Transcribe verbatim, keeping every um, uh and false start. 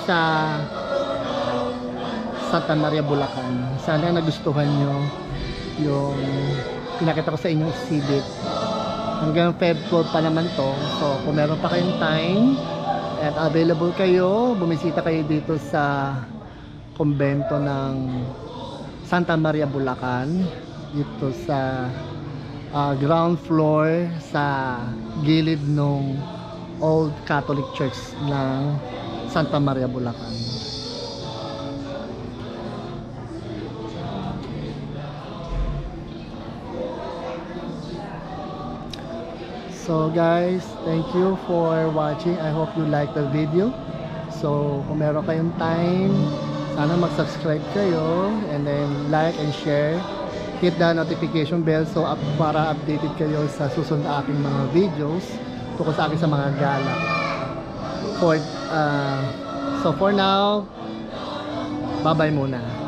sa Santa Maria, Bulacan. Sana nagustuhan nyo yung pinakita ko sa inyong exhibit. Hanggang February pa naman to. So kung meron pa kayong time at available kayo, bumisita kayo dito sa kumbento ng Santa Maria, Bulacan, dito sa uh, ground floor sa gilid ng Old Catholic Church ng Santa Maria, Bulacan. So guys, thank you for watching. I hope you like the video. So kung meron kayong time, sana mag-subscribe kayo and then like and share. Hit the notification bell so up, para updated kayo sa susunod na aking mga videos tungkol sa akin sa mga gala. For, uh, so for now, bye bye muna.